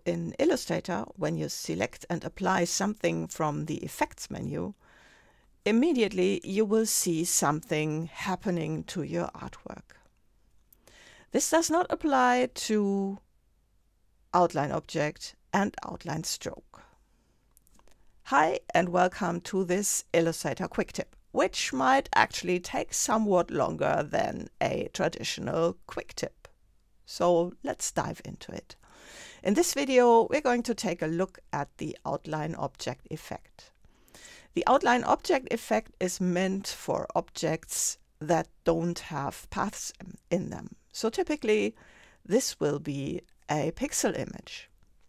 in Illustrator, when you select and apply something from the Effects menu, immediately you will see something happening to your artwork. This does not apply to Outline Object and Outline Stroke. Hi and welcome to this Illustrator quick tip, which might actually take somewhat longer than a traditional quick tip. So let's dive into it. In this video, we're going to take a look at the Outline Object effect. The Outline Object effect is meant for objects that don't have paths in them. So typically, this will be a pixel image.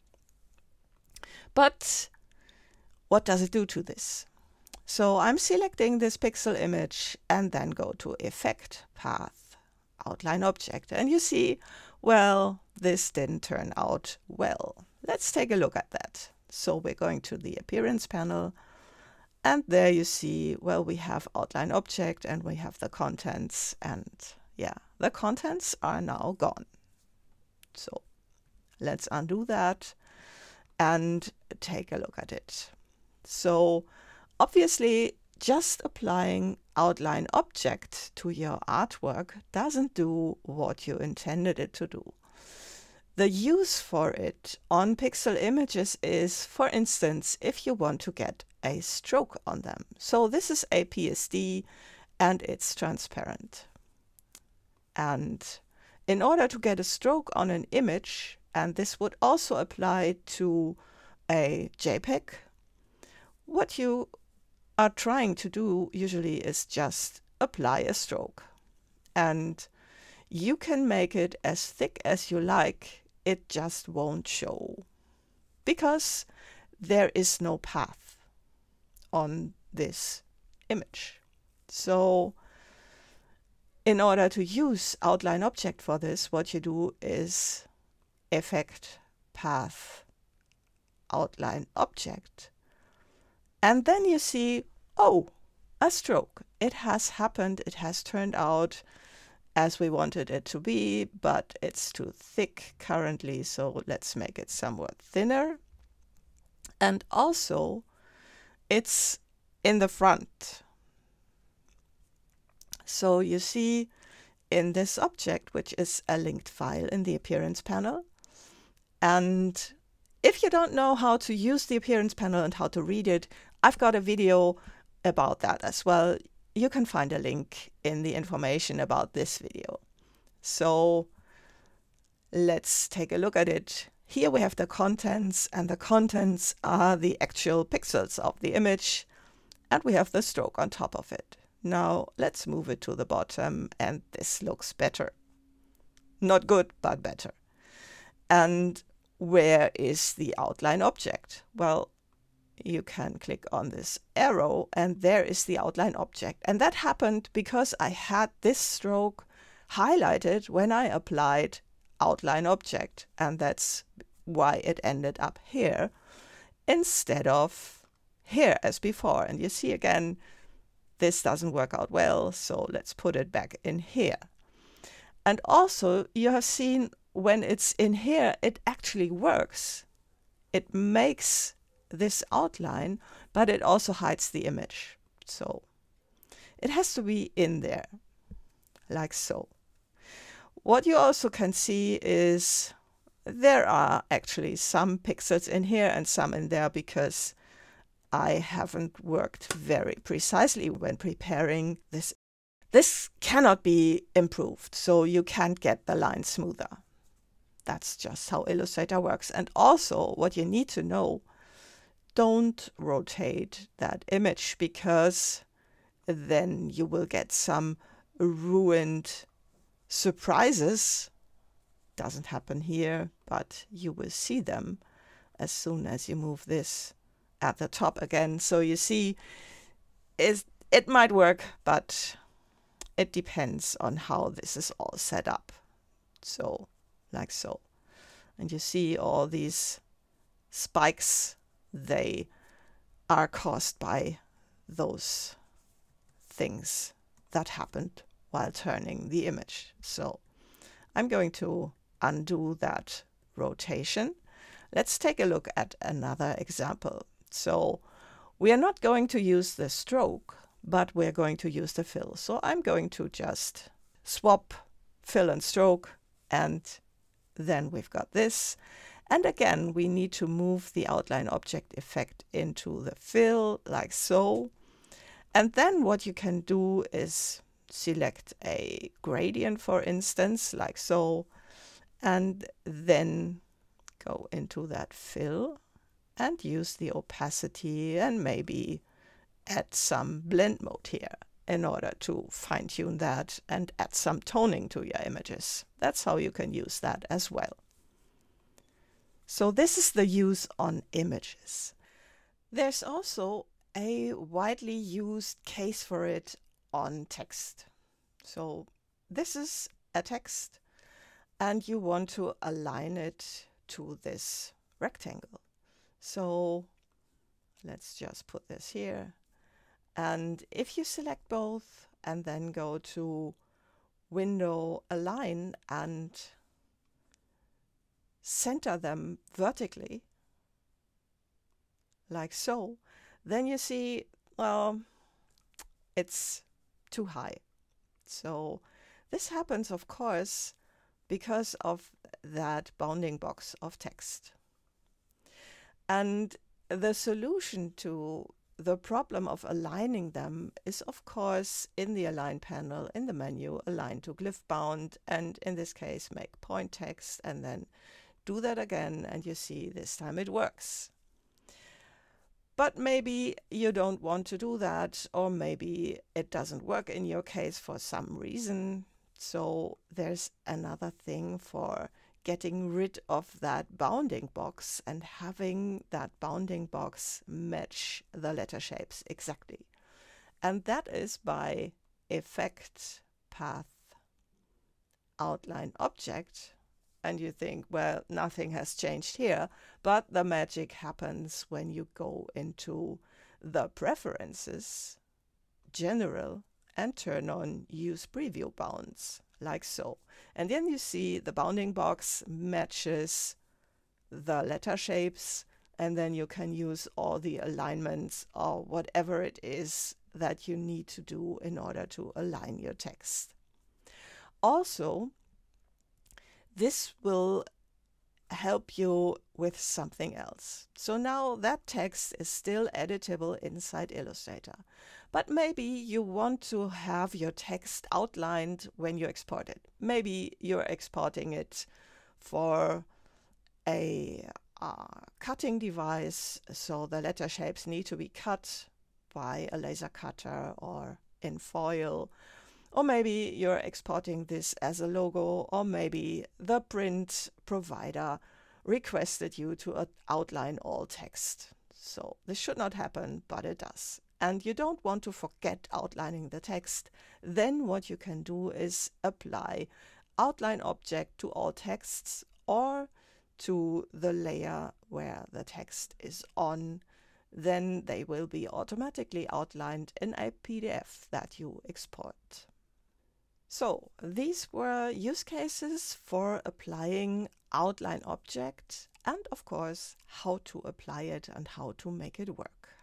But what does it do to this? So I'm selecting this pixel image and then go to Effect, Path, Outline Object. And you see, well, this didn't turn out well. Let's take a look at that. So we're going to the Appearance panel. And there you see, well, we have Outline Object and we have the contents. And yeah, the contents are now gone. So let's undo that and take a look at it. So obviously, just applying Outline Object to your artwork doesn't do what you intended it to do. The use for it on pixel images is, for instance, if you want to get a stroke on them. So this is a PSD and it's transparent. And in order to get a stroke on an image, and this would also apply to a JPEG, what you are trying to do usually is just apply a stroke. And you can make it as thick as you like, it just won't show. Because there is no path on this image. So in order to use Outline Object for this, what you do is Effect, Path, Outline Object. And then you see, oh, a stroke. It has happened. It has turned out as we wanted it to be, but it's too thick currently. So let's make it somewhat thinner. And also, it's in the front. So you see in this object, which is a linked file in the Appearance panel. And if you don't know how to use the Appearance panel and how to read it, I've got a video about that as well. You can find a link in the information about this video. So let's take a look at it. Here we have the contents, and the contents are the actual pixels of the image, and we have the stroke on top of it. Now let's move it to the bottom, and this looks better. Not good, but better. And where is the Outline Object? Well, you can click on this arrow and there is the Outline Object. And that happened because I had this stroke highlighted when I applied Outline Object. And that's why it ended up here instead of here as before. And you see again, this doesn't work out well. So let's put it back in here. And also you have seen when it's in here, it actually works. It makes this outline, but it also hides the image. So it has to be in there, like so. What you also can see is there are actually some pixels in here and some in there because I haven't worked very precisely when preparing this. This cannot be improved, so you can't get the line smoother. That's just how Illustrator works. And also what you need to know, don't rotate that image because then you will get some ruined surprises. Doesn't happen here, but you will see them as soon as you move this at the top again. So you see, it might work, but it depends on how this is all set up. So like so. And you see all these spikes, they are caused by those things that happened while turning the image. So I'm going to undo that rotation. Let's take a look at another example. So we are not going to use the stroke, but we're going to use the fill. So I'm going to just swap fill and stroke, and then we've got this. And again, we need to move the outline object effect into the fill like so. And then what you can do is select a gradient, for instance, like so, and then go into that fill and use the opacity and maybe add some blend mode here in order to fine-tune that and add some toning to your images. That's how you can use that as well. So this is the use on images. There's also a widely used case for it on text. So this is a text and you want to align it to this rectangle. So let's just put this here. And if you select both and then go to Window, Align, and center them vertically, like so, then you see, well, it's too high. So this happens, of course, because of that bounding box of text. And the solution to the problem of aligning them is, of course, in the Align panel, in the menu, Align to Glyph Bound, and in this case, make point text, and then do that again, and you see this time it works. But maybe you don't want to do that, or maybe it doesn't work in your case for some reason. So there's another thing for getting rid of that bounding box and having that bounding box match the letter shapes exactly. And that is by Effect, Path, Outline Object. And you think, well, nothing has changed here, but the magic happens when you go into the Preferences, General, and turn on Use Preview Bounds, like so. And then you see the bounding box matches the letter shapes, and then you can use all the alignments or whatever it is that you need to do in order to align your text. Also, this will help you with something else. So now that text is still editable inside Illustrator, but maybe you want to have your text outlined when you export it. Maybe you're exporting it for a cutting device, so the letter shapes need to be cut by a laser cutter or in foil. Or maybe you're exporting this as a logo, or maybe the print provider requested you to outline all text. So this should not happen, but it does. And you don't want to forget outlining the text. Then what you can do is apply Outline Object to all texts or to the layer where the text is on. Then they will be automatically outlined in a PDF that you export. So these were use cases for applying Outline Object and, of course, how to apply it and how to make it work.